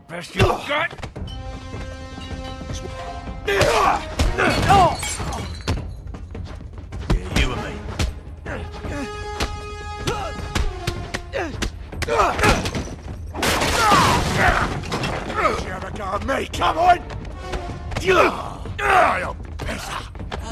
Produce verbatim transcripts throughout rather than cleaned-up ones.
best you've got? Yeah, you and me. You have a go at me, come on! You pisser!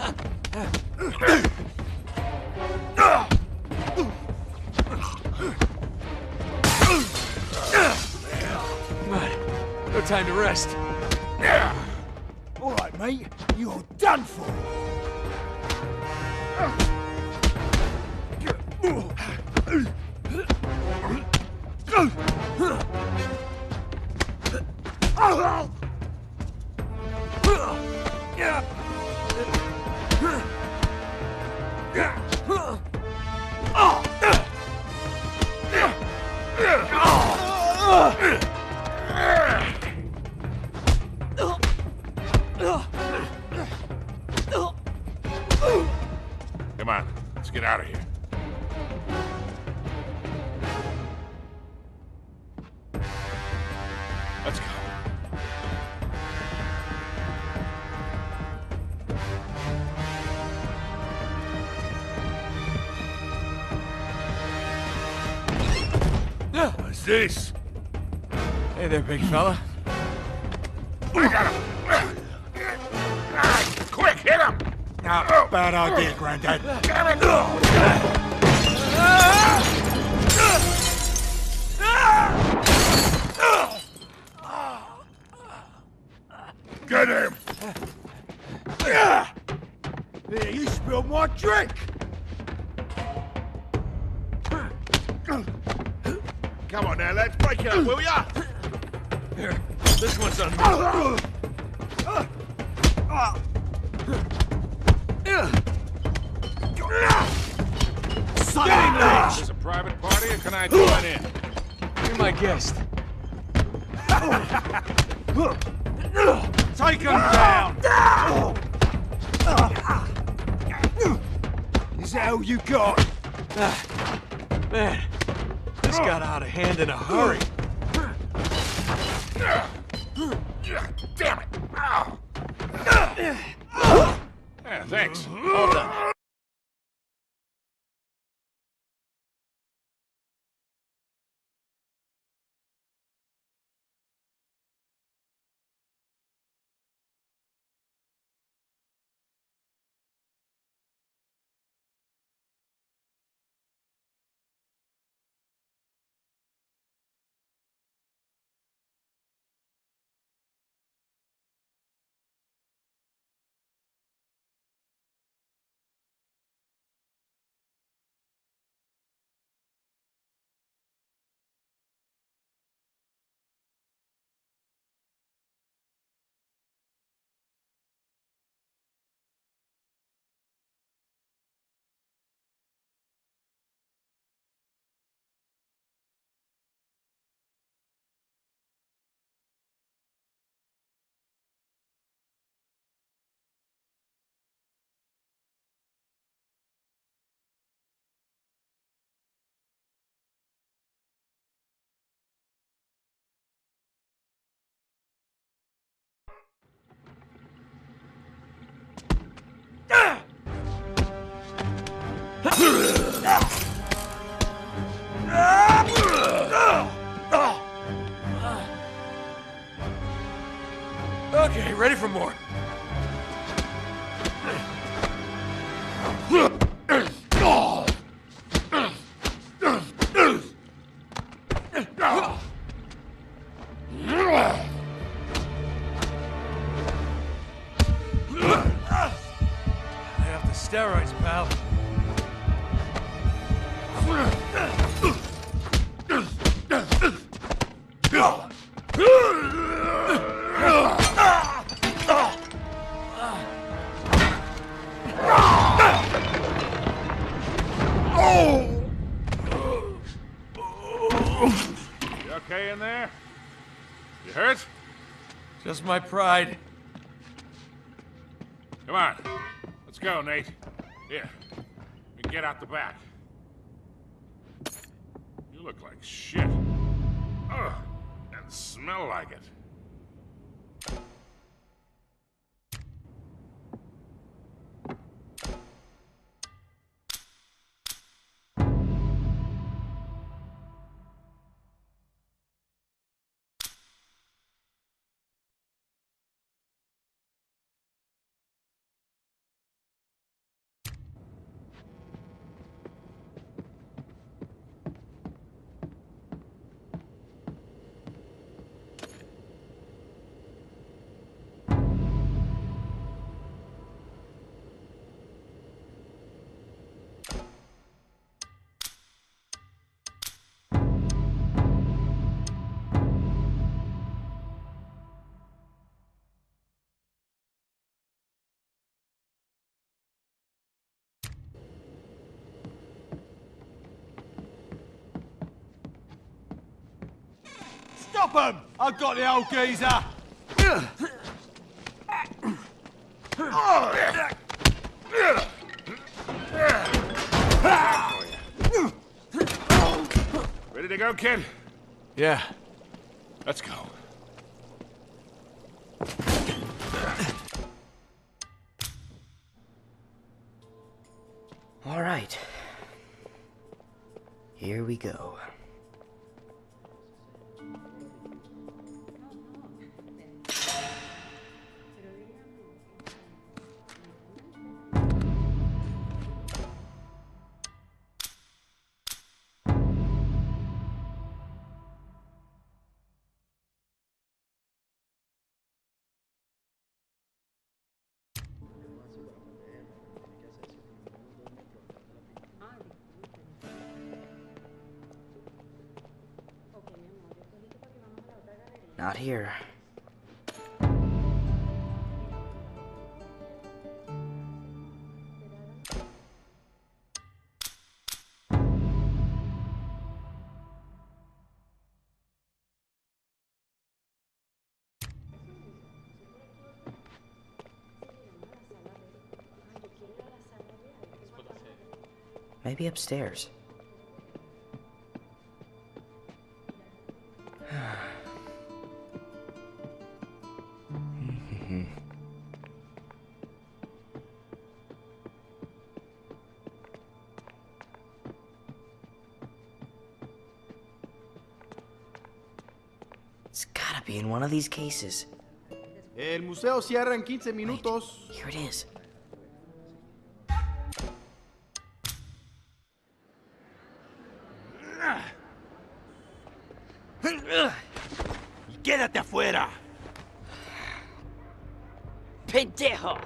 Come on. No time to rest. All right, mate. You're done for. Come on, let's get out of here. Let's go. What's this? Hey there, big fella. I got him! Quick, hit him! No, bad idea, Grandad. Damn it! Get him! Yeah, you spilled my drink! Come on now, let's break it up, will ya? Here, this one's on me. Son of a Is this a private party or can I join in? You're my guest. Take him down! Is that all you got? Man, this got out of hand in a hurry. Damn it! Ow. Yeah, thanks. All done. Okay, ready for more. Lay off the steroids, pal. You okay in there? You hurt? Just my pride. Come on. Let's go, Nate. Here. We can get out the back. You look like shit. Ugh. And smell. smell like it. Stop him! I've got the old geezer! Ready to go, kid? Yeah. Let's go. All right. Here we go. Not here. Maybe upstairs. It's gotta be in one of these cases. El museo cierra en quince minutos. Wait, here it is. ¡Quédate afuera! Pendejo!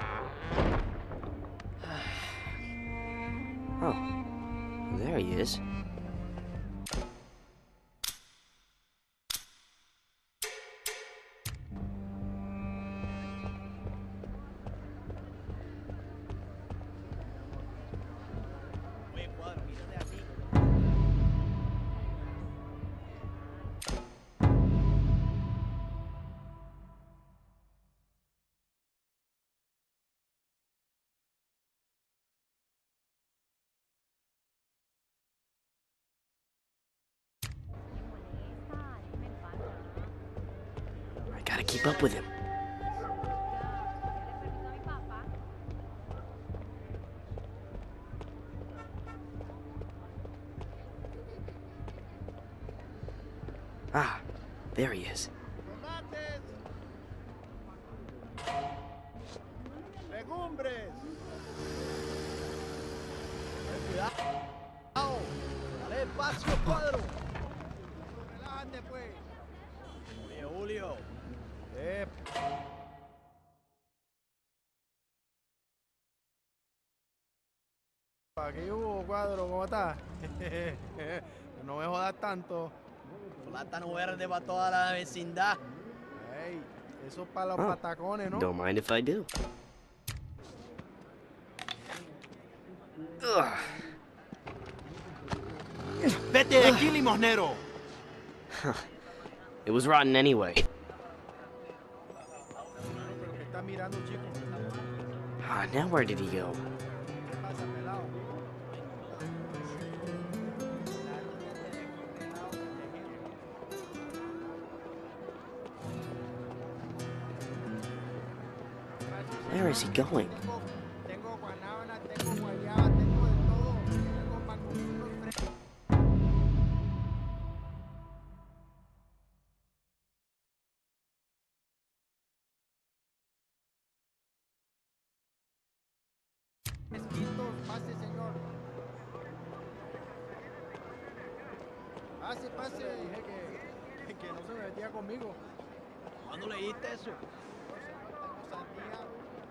Oh, there he is. I gotta keep up with him. Ah, there he is. Legumbres. Cuidado. Dale espacio, cuadro. Relájate, pues. Julio, Julio. Eh. ¿Qué hubo, cuadro? ¿Cómo estás? No me jodas tanto. Plátano verde para toda la vecindad. Hey, eso es para los Oh, patacones, ¿no? Don't mind if I do. Ugh. ¡Vete de aquí, limosnero! It was rotten anyway. ¿Qué estás mirando, chico? Ah, now where did he go? ¿Qué pasa, pelado? Where is he going? Tengo guanábana, tengo guayaba, tengo de todo. Tengo mangostinos frescos. Fresquitos, pase, señor. Pase, pase. Dije que, que no se me metía conmigo. ¿Cuándo leíste eso? No, señor, tengo sandía.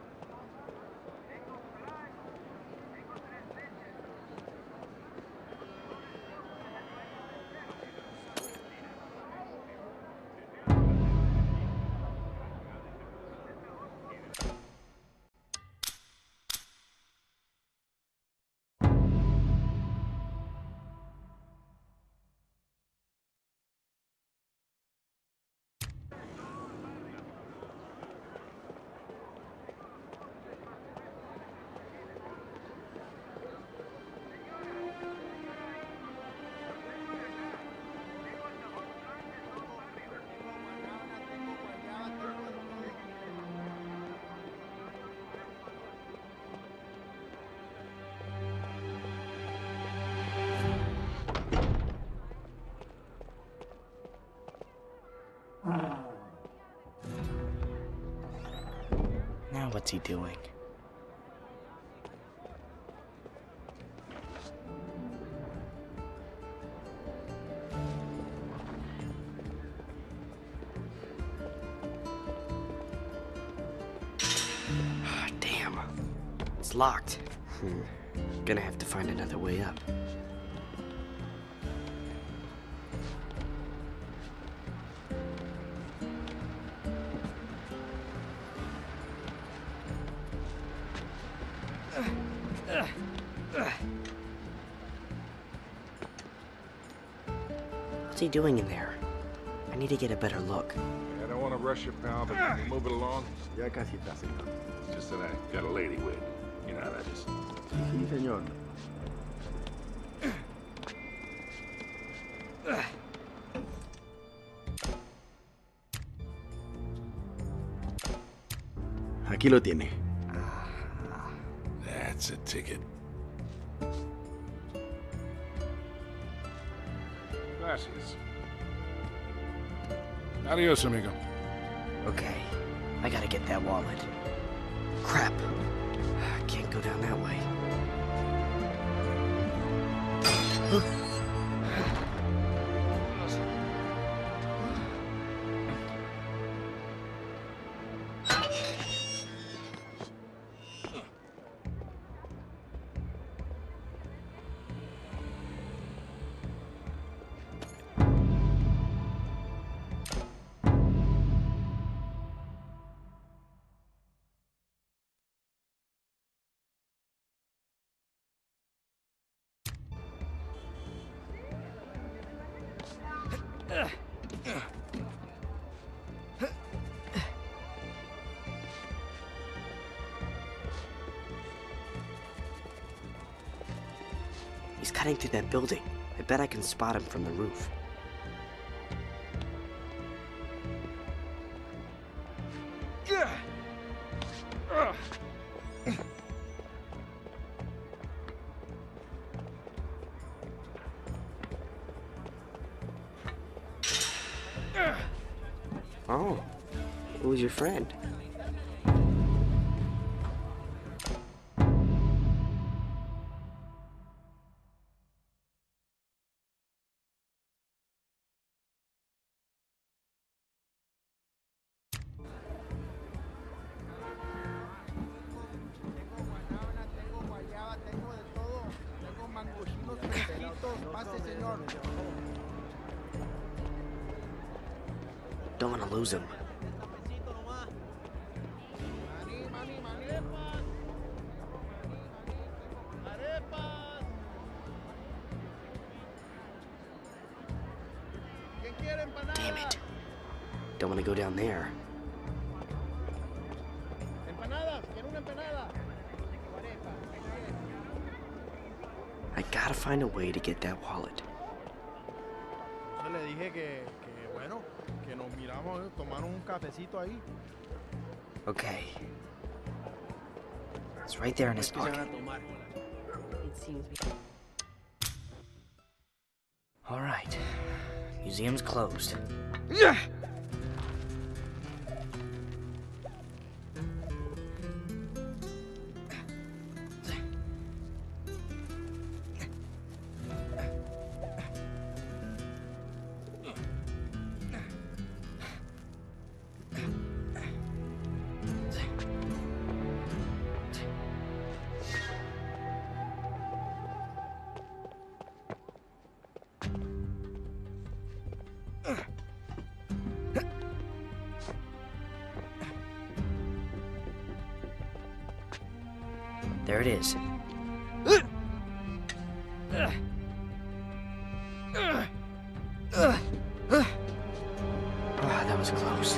Now what's he doing? Damn. It's locked. Hmm. Gonna have to find another way up. What's he doing in there? I need to get a better look. I don't want to rush you, pal, but can you move it along? Ya casi está, señor. It's just that I got a lady with. You know how that is. Sí, señor. Aquí lo tiene. That's a ticket. Gracias. Adios, amigo. Okay, I gotta get that wallet. Crap. I can't go down that way. He's cutting through that building. I bet I can spot him from the roof. Oh, who's your friend? Tengo guanábana, tengo guayaba, tengo de todo. Tengo mangostinos fresquitos, pase, señor. Don't want to lose him. Cafecito nomás. Maní, maní, maní. Arepas. ¿Quién quiere empanadas? Damn it. Don't want to go down there. Empanadas. ¿Quiere una empanada? Arepa. I gotta find a way to get that wallet. Yo le dije que, que, bueno, que nos miramos, eh, tomaron un cafecito ahí. Okay. It's right there in his pocket. It seems. All right. Museum's closed. There it is. Ah, that was close.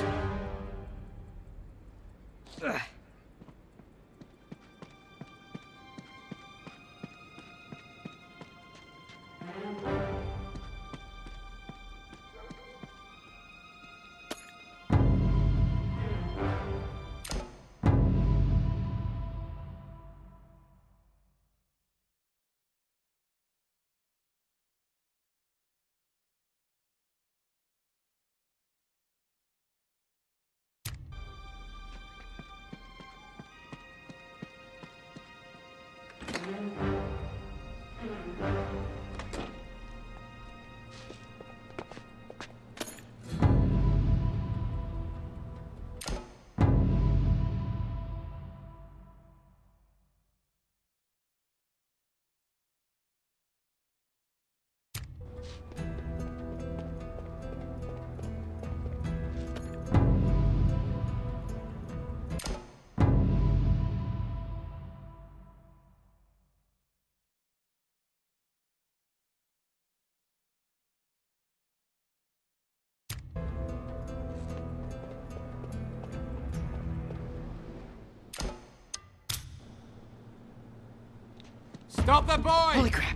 Stop that boy! Holy crap!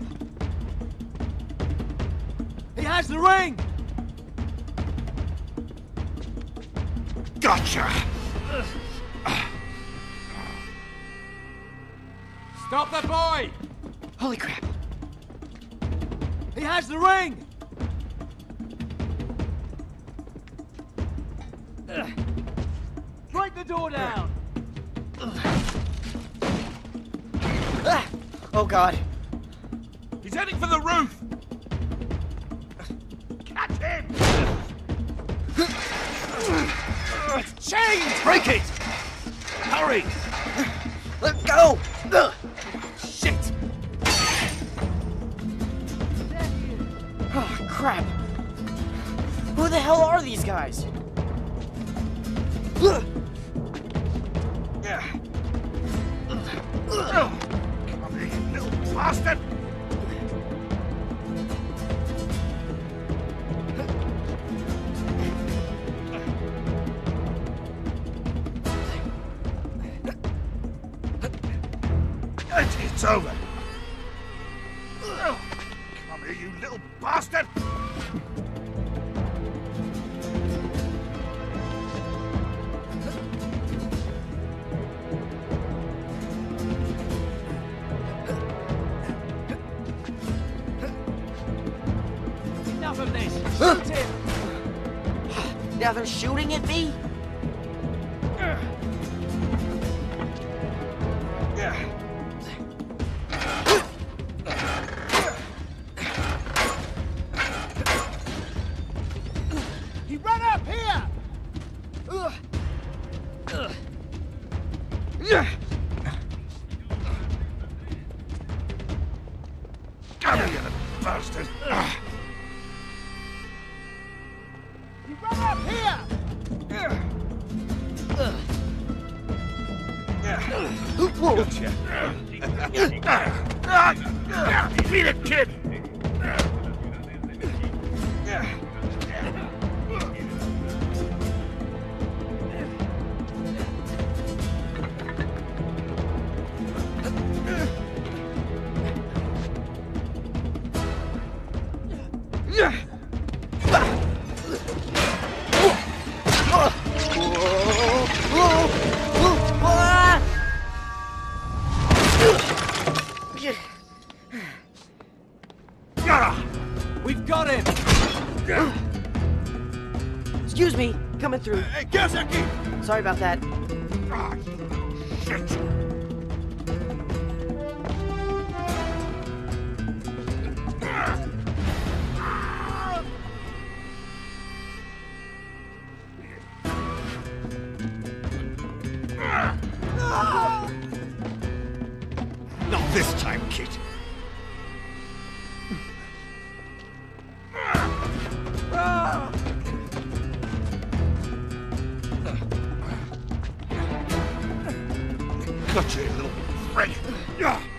He has the ring! Gotcha! Stop that boy! Holy crap! He has the ring! Break the door down! Ah! Oh God! He's heading for the roof! Catch him! It's chained! Break it! Hurry! Let go! Ugh. Shit! Oh crap! Who the hell are these guys? Ugh. Yeah. Come here, you little bastard! It's over. Come here, you little bastard! Enough of this! Huh? Shoot him! Now they're shooting at me? He ran up here! Ugh. Ugh. Yeah. Come here, you little bastard! He ran up here! Gotcha! Beat it, kid! coming through. Hey, ¿qué hace aquí? Sorry about that. Ah, shit. Not this time, kid. Got you, little freak.